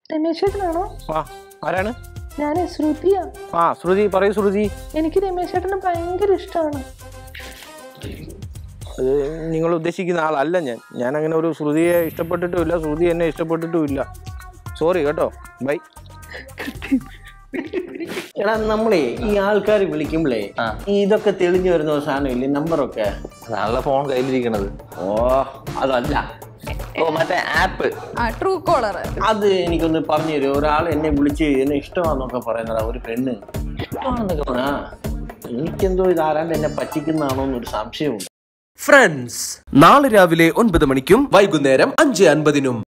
രമേശേട്ടനാണോ? ആ, ആരാണ്? ഞാൻ ശ്രുതിയാ. ആ, ശ്രുതി പറയൂ. ശ്രുതി, എനിക്ക് രമേശേട്ടനെ ഭയങ്കര ഇഷ്ടമാണ്. അത് നിങ്ങൾ ഉദ്ദേശിക്കുന്ന ആളല്ല ഞാൻ അങ്ങനെ ഒരു ശ്രുതിയെ ഇഷ്ടപ്പെട്ടിട്ടുമില്ല, ശ്രുതി എന്നെ ഇഷ്ടപ്പെട്ടിട്ടുമില്ല. സോറി കേട്ടോ, ബൈ. എടാ, നമ്മളെ ഈ ആൾക്കാർ വിളിക്കുമ്പോഴേ ഇതൊക്കെ തെളിഞ്ഞു വരുന്ന ഒരു സാധനം ഇല്ലേ, നമ്പറൊക്കെ? നല്ല ഫോൺ കയ്യിലിരിക്കണത്. ഓ, അതല്ല. മറ്റേ ആപ്പ് ട്രൂ കോളർ. അത് എനിക്കൊന്ന് പറഞ്ഞു തരുമോ? ഒരാൾ എന്നെ വിളിച്ച് എന്നെ ഇഷ്ടമാണെന്നൊക്കെ പറയുന്നതാ, ഒരു പെണ്ണ്. എനിക്കെന്തോ ഇത് ആരാണ്ട് എന്നെ പറ്റിക്കുന്നതാണോ എന്നൊരു സംശയമുണ്ട്. ഫ്രണ്ട്സ് നാളെ രാവിലെ 9 മണിക്കും വൈകുന്നേരം 5:50